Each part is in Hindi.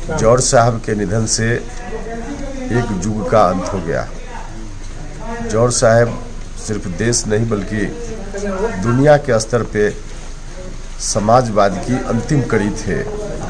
जौहर साहब के निधन से एक युग का अंत हो गया। जौहर साहब सिर्फ देश नहीं बल्कि दुनिया के स्तर पे समाजवाद की अंतिम कड़ी थे।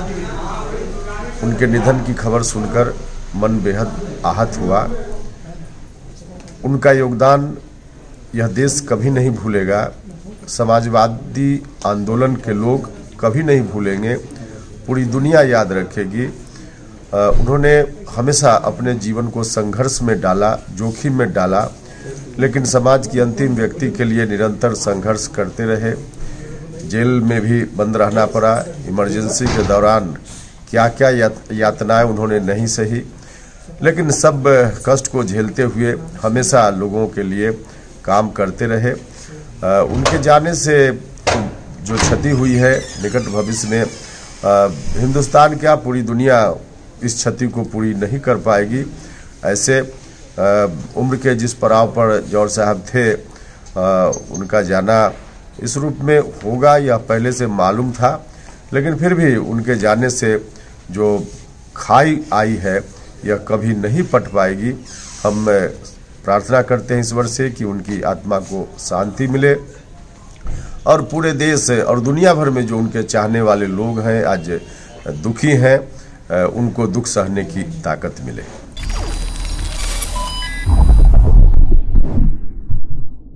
उनके निधन की खबर सुनकर मन बेहद आहत हुआ। उनका योगदान यह देश कभी नहीं भूलेगा, समाजवादी आंदोलन के लोग कभी नहीं भूलेंगे, पूरी दुनिया याद रखेगी। उन्होंने हमेशा अपने जीवन को संघर्ष में डाला, जोखिम में डाला, लेकिन समाज की अंतिम व्यक्ति के लिए निरंतर संघर्ष करते रहे। जेल में भी बंद रहना पड़ा। इमरजेंसी के दौरान क्या क्या यातनाएं उन्होंने नहीं सही, लेकिन सब कष्ट को झेलते हुए हमेशा लोगों के लिए काम करते रहे। उनके जाने से जो क्षति हुई है निकट भविष्य में हिंदुस्तान क्या पूरी दुनिया इस क्षति को पूरी नहीं कर पाएगी। ऐसे उम्र के जिस पड़ाव पर जौहर साहब थे, उनका जाना इस रूप में होगा यह पहले से मालूम था, लेकिन फिर भी उनके जाने से जो खाई आई है यह कभी नहीं पट पाएगी। हम प्रार्थना करते हैं ईश्वर से कि उनकी आत्मा को शांति मिले और पूरे देश और दुनिया भर में जो उनके चाहने वाले लोग हैं आज दुखी हैं, उनको दुख सहने की ताकत मिले।